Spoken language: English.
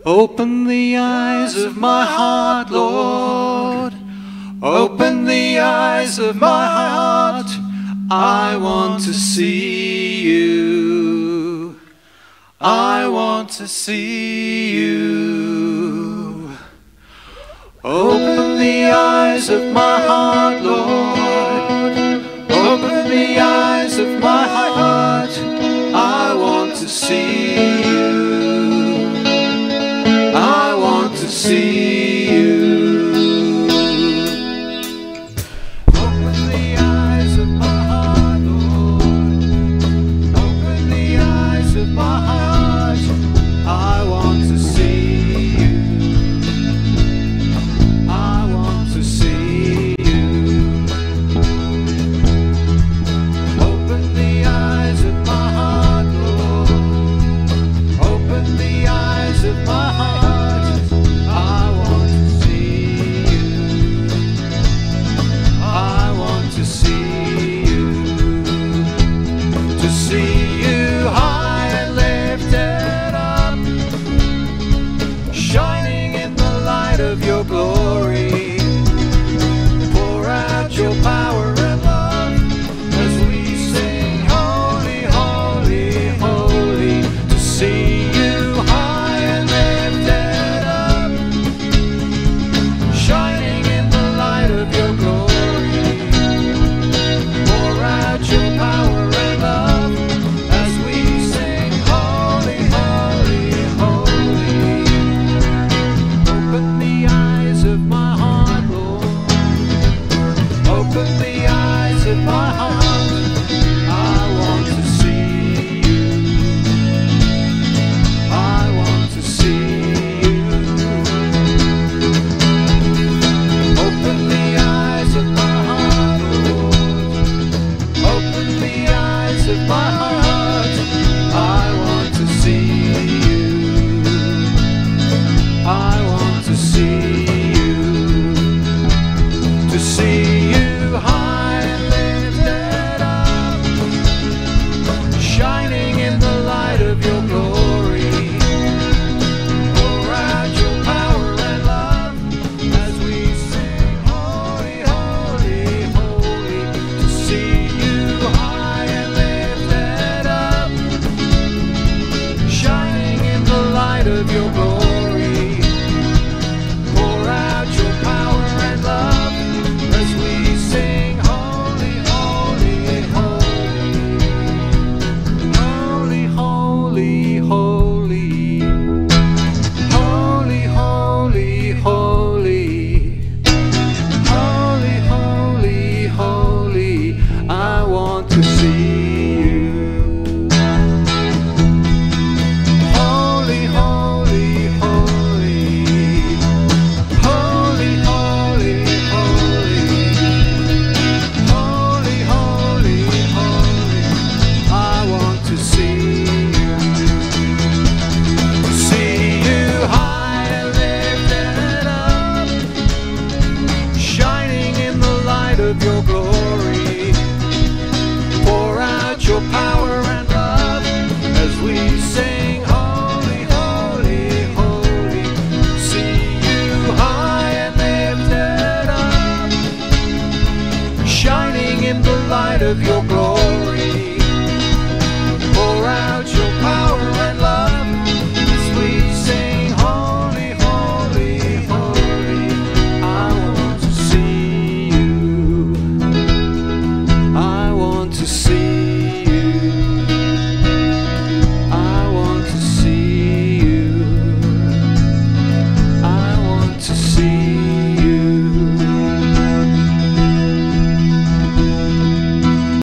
Open the eyes of my heart, Lord. Open the eyes of my heart. I want to see you. I want to see you. Open the eyes of my heart, Lord. Open the eyes of my heart. I want to see you. I want to see you. Open the eyes of my heart, Lord. Open the eyes of my heart. I want to see you. I want to see you. Open the eyes of my heart, Lord. Open the eyes of my heart. Of your glory, pour out your power and love as we sing holy, holy, holy. To see you high and lifted up, shining in the light of your glory, pour out your power and love as we sing holy, holy, holy. Open the eyes of my heart, Lord. Open the eyes of my heart. I want to see you. I want to see you. Open the eyes of my heart, Lord. Open the eyes of my heart. I want to see you. I want to see you, to see you high and lifted up, shining in the light of your glory. Pour out your power and love as we sing holy, holy, holy. To see you high and lifted up, shining in the light of your glory.